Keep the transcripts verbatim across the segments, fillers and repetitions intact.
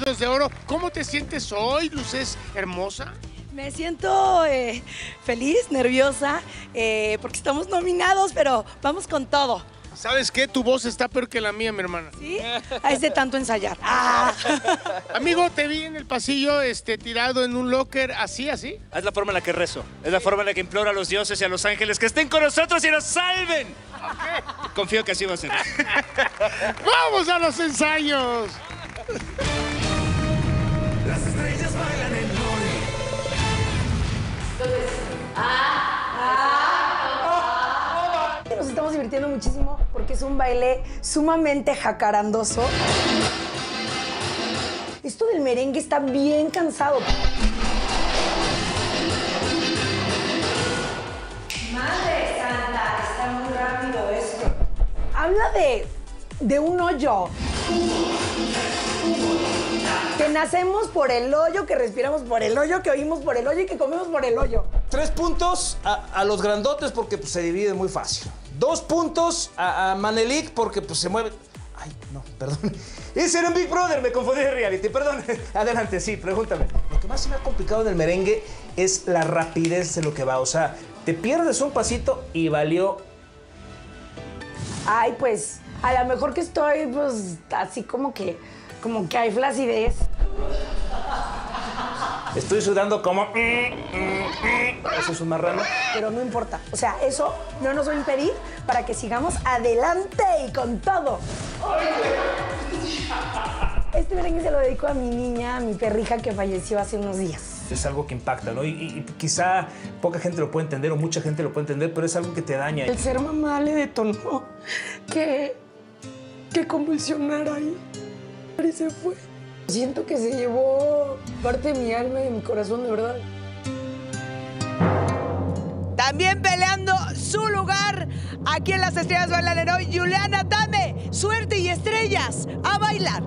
Gallos de Oro. ¿Cómo te sientes hoy? ¿Luces hermosa? Me siento eh, feliz, nerviosa, eh, porque estamos nominados, pero vamos con todo. ¿Sabes qué? Tu voz está peor que la mía, mi hermana. ¿Sí? Es de tanto ensayar. ¡Ah! Amigo, te vi en el pasillo este, tirado en un locker, así, así. Es la forma en la que rezo. Es la forma en la que imploro a los dioses y a los ángeles que estén con nosotros y nos salven. Okay. Confío que así va a ser. ¡Vamos a los ensayos! Las estrellas bailan en hoy. Entonces, nos estamos divirtiendo muchísimo porque es un baile sumamente jacarandoso. Esto del merengue está bien cansado. Madre santa, está muy rápido esto. Habla de, de un hoyo. Que nacemos por el hoyo, que respiramos por el hoyo, que oímos por el hoyo y que comemos por el hoyo. Tres puntos a, a los grandotes porque pues, se divide muy fácil. Dos puntos a, a Manelik porque pues, se mueve... Ay, no, perdón. Ese era un Big Brother, me confundí de reality, perdón. Adelante, sí, pregúntame. Lo que más se me ha complicado en el merengue es la rapidez de lo que va. O sea, te pierdes un pasito y valió... Ay, pues, a lo mejor que estoy, pues, así como que... Como que hay flacidez. Estoy sudando como... Eso es un marrano. Pero no importa. O sea, eso no nos va a impedir para que sigamos adelante y con todo. Este merengue se lo dedico a mi niña, a mi perrija que falleció hace unos días. Es algo que impacta, ¿no? Y, y quizá poca gente lo puede entender o mucha gente lo puede entender, pero es algo que te daña. El ser mamá le detonó que... que convulsionara ahí. Y se fue. Siento que se llevó parte de mi alma y de mi corazón, de verdad. También peleando su lugar aquí en Las Estrellas Bailan en Hoy, Juliana Adame. Suerte y estrellas a bailar.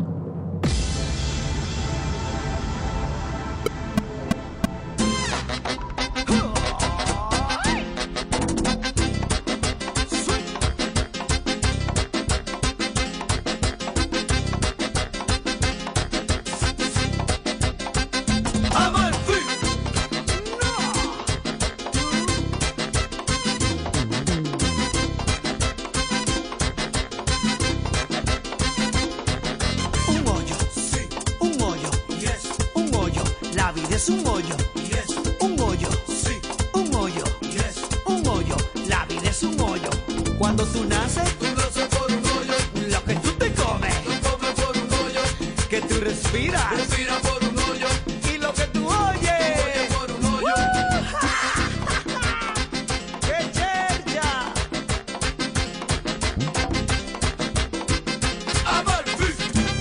Es un hoyo, yes. Un hoyo, sí. Un hoyo, yes. Un hoyo, la vida es un hoyo. Cuando tú naces, tú naces por un hoyo. Lo que tú te comes, tú comes por un hoyo. Que tú respiras, respiras por un hoyo. Y lo que tú oyes, oyes por un hoyo. ¡Qué chercha! ¡Amalfi!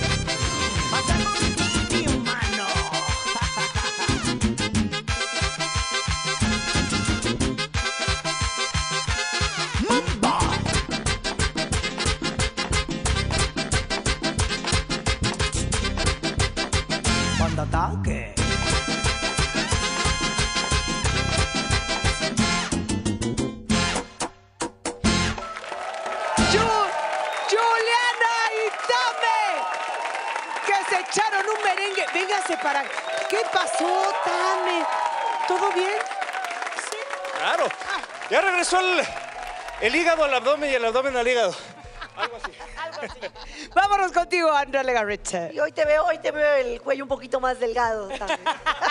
¡Matamos mi humano! Cuando ataque. Juliana y Tame, que se echaron un merengue. Véngase para... ¿Qué pasó, Tame? ¿Todo bien? Sí. Claro. Ya regresó el, el hígado al abdomen y el abdomen al hígado. Algo así. Algo así. Vámonos contigo, Andrea Legarreta. Y hoy te veo, hoy te veo el cuello un poquito más delgado también.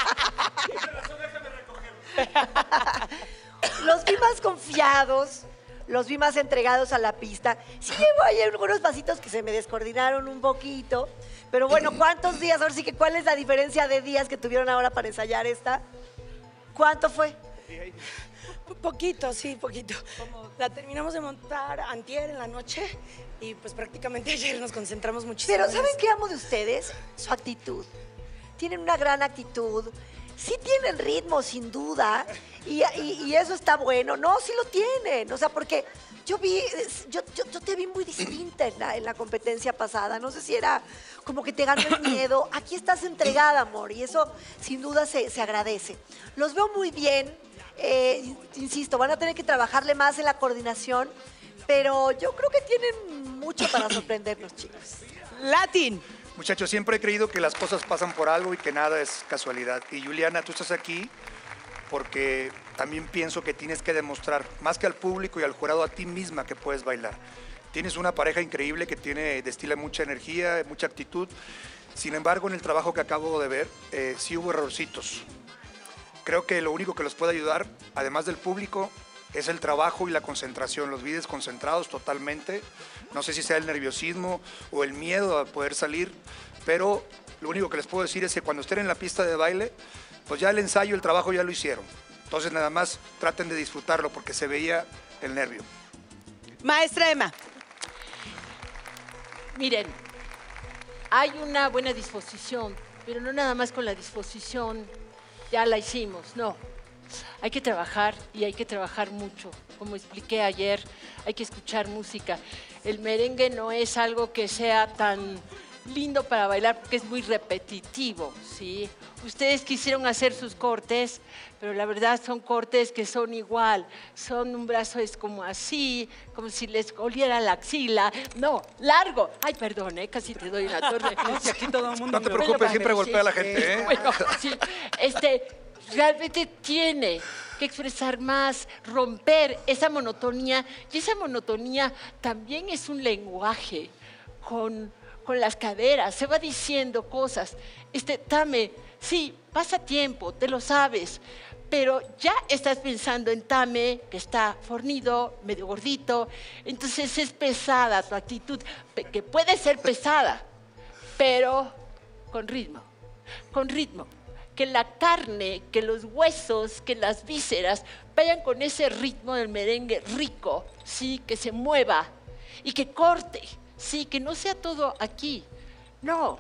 Los vi más confiados, los vi más entregados a la pista. Sí llevo ahí algunos pasitos que se me descoordinaron un poquito. Pero bueno, ¿cuántos días? Ahora sí que, ¿cuál es la diferencia de días que tuvieron ahora para ensayar esta? ¿Cuánto fue? Poquito, sí, poquito. La terminamos de montar antier en la noche y pues prácticamente ayer nos concentramos muchísimo. Pero ¿saben qué amo de ustedes? Su actitud. Tienen una gran actitud. Sí tienen ritmo, sin duda. Y, y, y eso está bueno. No, sí lo tienen. O sea, porque yo vi, yo, yo, yo te vi muy distinta en la, en la competencia pasada. No sé si era como que te ganó el miedo. Aquí estás entregada, amor. Y eso sin duda se, se agradece. Los veo muy bien. Eh, insisto, van a tener que trabajarle más en la coordinación. Pero yo creo que tienen mucho para sorprendernos, chicos. Latin, Muchachos, siempre he creído que las cosas pasan por algo y que nada es casualidad. Y Juliana, tú estás aquí porque también pienso que tienes que demostrar, más que al público y al jurado, a ti misma que puedes bailar. Tienes una pareja increíble que tiene, destila mucha energía, mucha actitud. Sin embargo, en el trabajo que acabo de ver, eh, sí hubo errorcitos. Creo que lo único que los puede ayudar, además del público, es el trabajo y la concentración. Los vi desconcentrados totalmente. No sé si sea el nerviosismo o el miedo a poder salir, pero lo único que les puedo decir es que cuando estén en la pista de baile, pues ya el ensayo, el trabajo ya lo hicieron. Entonces nada más traten de disfrutarlo porque se veía el nervio. Maestra Emma. Miren, hay una buena disposición, pero no nada más con la disposición ya la hicimos, no. Hay que trabajar y hay que trabajar mucho. Como expliqué ayer, hay que escuchar música. El merengue no es algo que sea tan lindo para bailar porque es muy repetitivo, ¿sí? Ustedes quisieron hacer sus cortes, pero la verdad son cortes que son igual. Son un brazo es como así, como si les oliera la axila. No, largo. Ay, perdón, ¿eh? Casi te doy una torre. No, si aquí todo el mundo... No te preocupes, siempre golpea a la gente, ¿eh? Bueno, sí, este... realmente tiene que expresar más, romper esa monotonía. Y esa monotonía también es un lenguaje con, con las caderas. Se va diciendo cosas. Este, Tame, sí, pasa tiempo, te lo sabes. Pero ya estás pensando en Tame, que está fornido, medio gordito. Entonces es pesada tu actitud, que puede ser pesada, pero con ritmo, con ritmo. Que la carne, que los huesos, que las vísceras vayan con ese ritmo del merengue rico, sí, que se mueva y que corte, sí, que no sea todo aquí. No,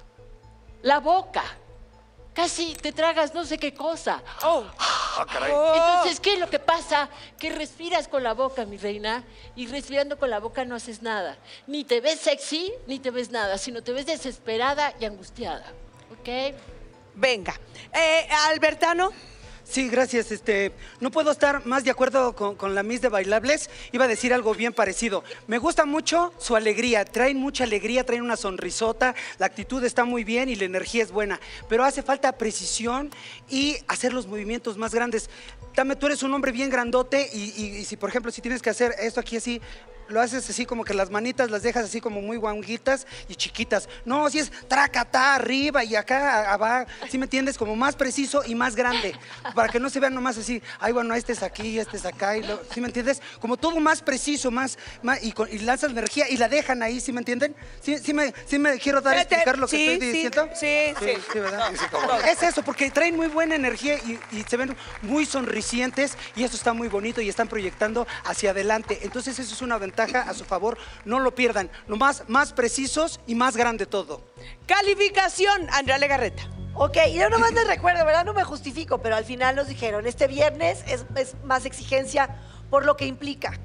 la boca, casi te tragas no sé qué cosa. Oh. Ah, caray. Entonces, ¿qué es lo que pasa? Que respiras con la boca, mi reina, y respirando con la boca no haces nada. Ni te ves sexy, ni te ves nada, sino te ves desesperada y angustiada, ¿ok? Venga. Eh, Albertano. Sí, gracias. Este, no puedo estar más de acuerdo con, con la Miss de Bailables. Iba a decir algo bien parecido. Me gusta mucho su alegría. Traen mucha alegría, traen una sonrisota. La actitud está muy bien y la energía es buena. Pero hace falta precisión y hacer los movimientos más grandes. Tame, tú eres un hombre bien grandote y, y, y si, por ejemplo, si tienes que hacer esto aquí así, lo haces así como que las manitas las dejas así como muy guanguitas y chiquitas. No, si es tracatá arriba y acá abajo, ¿sí me entiendes? Como más preciso y más grande, para que no se vean nomás así, ay, bueno, este es aquí, este es acá, y lo, ¿sí me entiendes? Como todo más preciso, más, más y, con, y lanzas energía y la dejan ahí, ¿sí me entienden? ¿Sí, sí, me, sí me quiero dar a explicar lo que sí, estoy sí, diciendo? Sí, sí. Sí, sí, ¿verdad? Sí, sí, como- Es eso, porque traen muy buena energía y, y se ven muy sonrisientes y eso está muy bonito y están proyectando hacia adelante. Entonces eso es una ventaja a su favor, no lo pierdan. Lo más, más precisos y más grande todo. Calificación, Andrea Legarreta. Ok, y yo nomás les recuerdo, ¿verdad? No me justifico, pero al final nos dijeron, este viernes es, es más exigencia por lo que implica.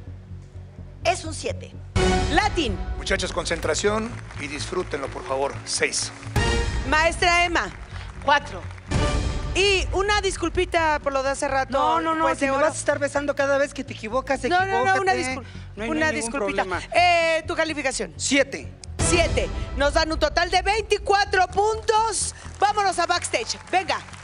Es un siete. Latin. Muchachos, concentración y disfrútenlo, por favor. Seis. Maestra Emma. Cuatro. Y una disculpita por lo de hace rato. No, no, no, pues, si de me oro. vas a estar besando cada vez que te equivocas, No, no, no, una, equivócate. discul No hay- no hay una ningún disculpita. problema. Eh, tu calificación. Siete. Siete. Nos dan un total de veinticuatro puntos. Vámonos a backstage. Venga.